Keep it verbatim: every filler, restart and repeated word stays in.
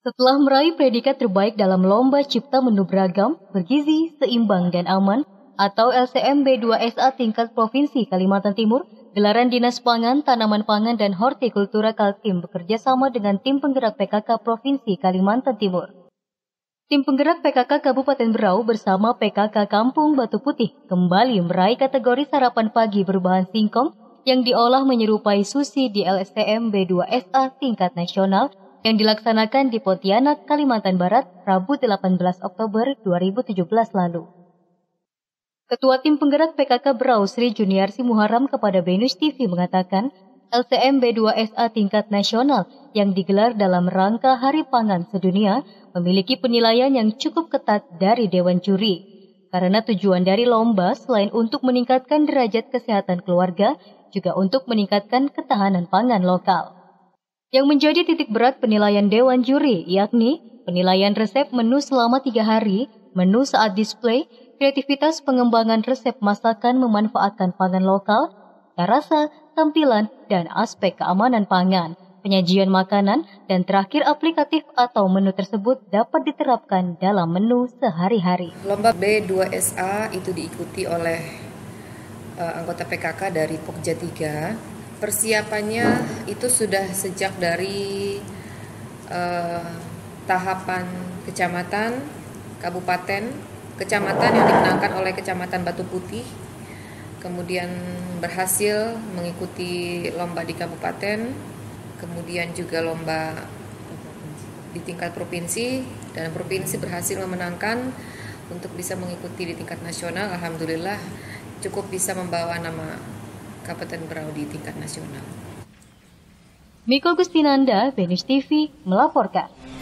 Setelah meraih predikat terbaik dalam Lomba Cipta Menu Beragam, Bergizi, Seimbang, dan Aman atau L C M B dua S A tingkat Provinsi Kalimantan Timur, gelaran Dinas Pangan, Tanaman Pangan, dan Hortikultura Kaltim bekerja sama dengan tim penggerak P K K Provinsi Kalimantan Timur. Tim penggerak P K K Kabupaten Berau bersama P K K Kampung Batu Putih kembali meraih kategori sarapan pagi berbahan singkong yang diolah menyerupai sushi di L C M B dua S A tingkat nasional yang dilaksanakan di Pontianak, Kalimantan Barat, Rabu delapan belas Oktober dua ribu tujuh belas lalu. Ketua Tim Penggerak P K K Berau Sri Juniarsi Muharram kepada Benus T V mengatakan, L C M B dua S A tingkat nasional yang digelar dalam rangka Hari Pangan Sedunia memiliki penilaian yang cukup ketat dari Dewan Juri. Karena tujuan dari lomba selain untuk meningkatkan derajat kesehatan keluarga, juga untuk meningkatkan ketahanan pangan lokal. Yang menjadi titik berat penilaian Dewan Juri, yakni penilaian resep menu selama tiga hari, menu saat display, kreativitas pengembangan resep masakan memanfaatkan pangan lokal, rasa, tampilan, dan aspek keamanan pangan, penyajian makanan, dan terakhir aplikatif atau menu tersebut dapat diterapkan dalam menu sehari-hari. Lomba B dua S A itu diikuti oleh uh, anggota P K K dari Pokja tiga. Persiapannya itu sudah sejak dari uh, tahapan kecamatan, kabupaten, kecamatan yang dimenangkan oleh Kecamatan Batu Putih, kemudian berhasil mengikuti lomba di kabupaten, kemudian juga lomba di tingkat provinsi, dan provinsi berhasil memenangkan untuk bisa mengikuti di tingkat nasional. Alhamdulillah cukup bisa membawa nama Kabupaten Berau di tingkat nasional. Miko Gustinanda, Benus T V melaporkan.